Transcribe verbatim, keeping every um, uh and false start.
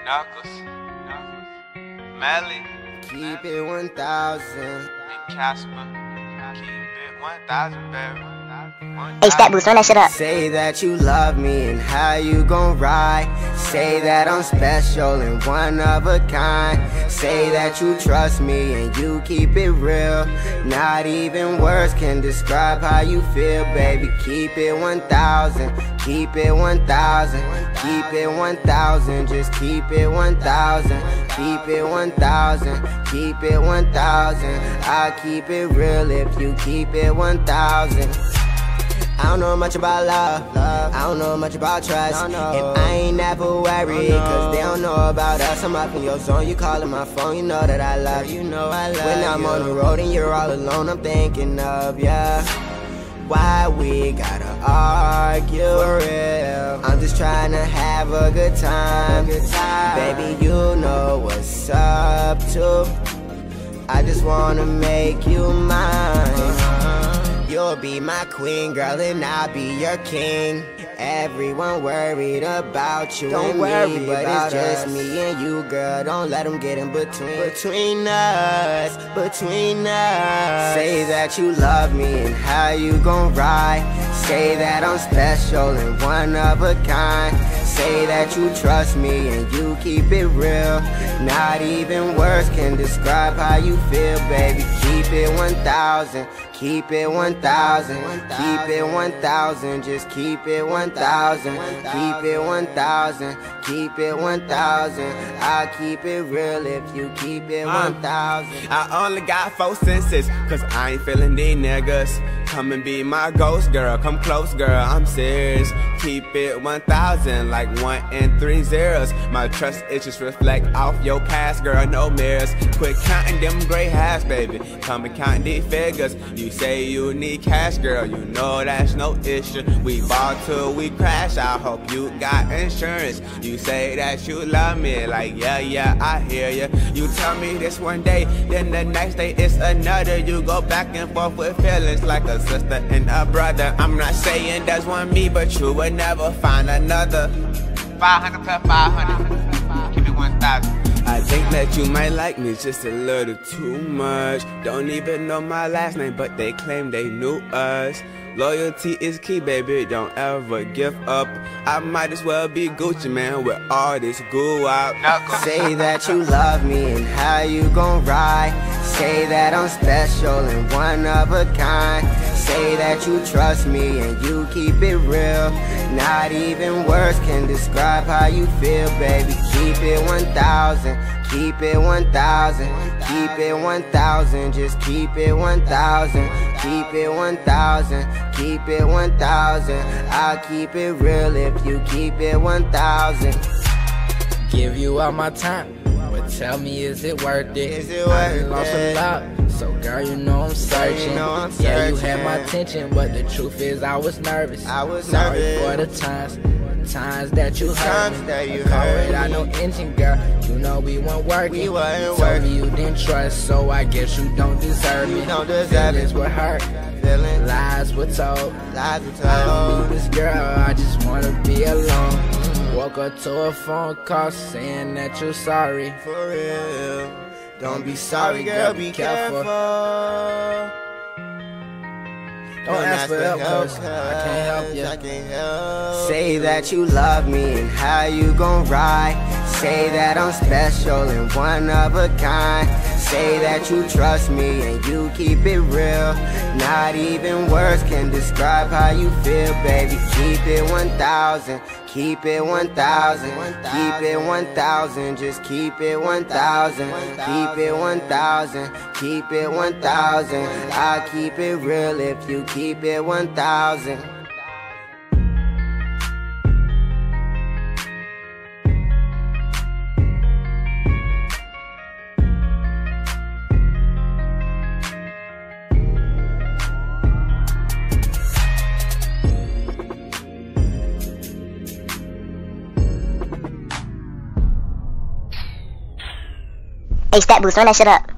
Knuckles, Melly, Keep it one thousand. and Casper. Keep it one thousand, baby. Hey, Stat Boost, run that shit up. Say that you love me and how you gon' ride. Say that I'm special and one of a kind. Say that you trust me and you keep it real. Not even words can describe how you feel, baby. Keep it one thousand. Keep it one thousand. Keep it one thousand. Just keep it one thousand. Keep it one thousand. Keep it one thousand. I keep it real if you keep it one thousand. I don't know much about love, love. I don't know much about trust, no, no. And I ain't never worried, oh, no. Cause they don't know about us. I'm up in your zone, you calling my phone, you know that I love you, you know I love When I'm you. on the road and you're all alone, I'm thinking of ya. Why we gotta argue for real? I'm just trying to have a good time, good time. Baby, you know what's up too. I just wanna make you mine. You'll be my queen, girl, and I'll be your king. Everyone worried about you Don't and worry me, but it's just us. me and you, girl. Don't let them get in between. Between us, between us. Say that you love me and how you gon' ride. Say that I'm special and one of a kind. Say that you trust me and you keep it real. Not even words can describe how you feel, baby. Keep it one thousand. Keep it one thousand. Keep it one thousand. Just keep it one thousand. Keep it one thousand. Keep it one thousand. I keep it real if you keep it one thousand. I only got four senses, cause I ain't feeling these niggas. Come and be my ghost girl, come close girl, I'm serious. Keep it one thousand, like one and three zeros. My trust issues reflect off your past, girl, no mirrors. Quit counting them gray hairs, baby, come and count these figures. You say you need cash, girl, you know that's no issue. We ball till we crash, I hope you got insurance. You say that you love me, like yeah, yeah, I hear ya. You tell me this one day, then the next day it's another. You go back and forth with feelings like a sister and a brother. I'm not saying there's one me, but you would never find another. five hundred to five hundred. Keep it one thousand. I think that you might like me just a little too much. Don't even know my last name, but they claim they knew us. Loyalty is key, baby, don't ever give up. I might as well be Gucci, man, with all this goo out. Say that you love me and how you gon' ride. Say that I'm special and one of a kind. Say that you trust me and you keep it real. Not even words can describe how you feel, baby. Keep it one thousand. Keep it one thousand. Keep it one thousand. Just keep it one thousand. Keep it one thousand. Keep it one thousand. I'll keep it real if you keep it one thousand. Give you all my time, but tell me, is it worth it? Is it worth I lost it? a lot, so girl, you know I'm searching. You know I'm Yeah, you had my searching. attention, but the truth is I was nervous. I was Sorry nervous. for the times, times that you hurt times me. that you A car hurt without me. no engine, girl. You know we weren't working. We weren't you told working. me you didn't trust, so I guess you don't deserve me. You don't deserve Feelings it. were hurt, Feelings, lies were told. lies were I don't told. need this girl, I just wanna be alone. Woke up to a phone call saying that you're sorry. For real. Don't be sorry, girl, be careful. Don't ask for help, cause I can't help you. I can't help. Say that you love me and how you gon' ride. Say that I'm special and one of a kind. Say that you trust me and you keep it real. Not even words can describe how you feel, baby. Keep it one thousand. Keep it one thousand. Keep it one thousand. Just keep it one thousand. Keep it one thousand. Keep it one thousand. I'll keep it real if you keep it one thousand. Hey, Stat Boost, run that shit up.